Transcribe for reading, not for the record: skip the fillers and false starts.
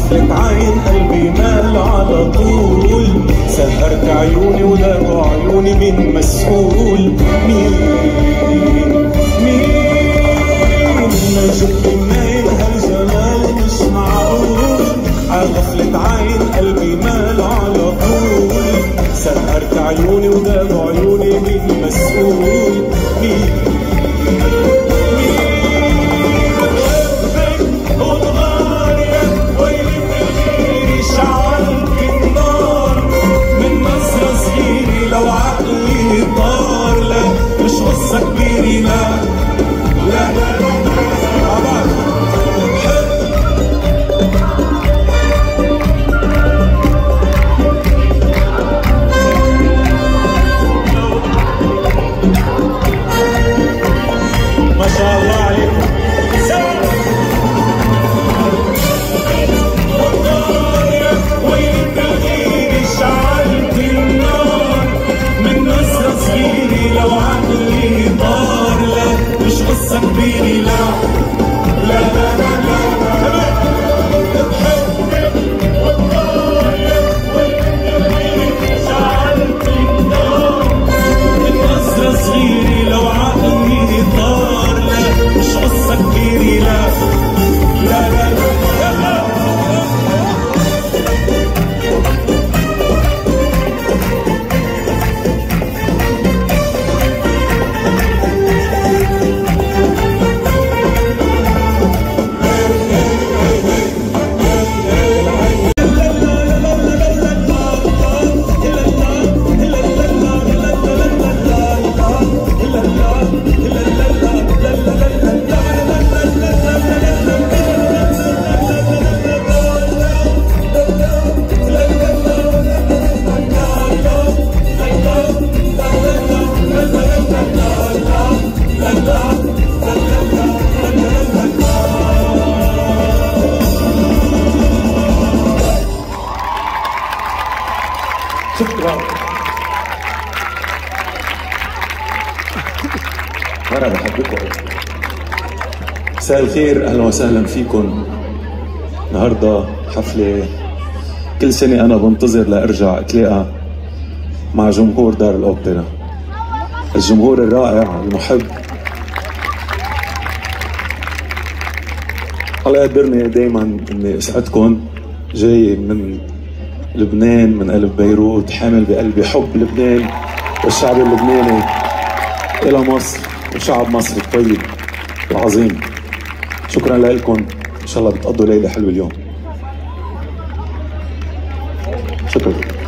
غفلة عين قلبي مال على طول، سهرت عيوني ولقوا عيوني مين مسؤول؟ مين جبت منين هالجمال مش معقول، غفلة عين قلبي مال على طول، سهرت عيوني ولقوا عيوني مين مسؤول؟ مين شكرا. أنا بحبكم. مساء الخير، أهلا وسهلا فيكم. النهارده حفلة كل سنة أنا بنتظر لأرجع أتلاقى مع جمهور دار الأوبرا، الجمهور الرائع المحب. الله يقدرني دايما إني أسعدكم. جاي من لبنان، من قلب بيروت، حامل بقلبي حب لبنان والشعب اللبناني إلى مصر وشعب مصر الطيب العظيم. شكرا لكم، إن شاء الله بتقضوا ليلة حلوة اليوم. شكرا.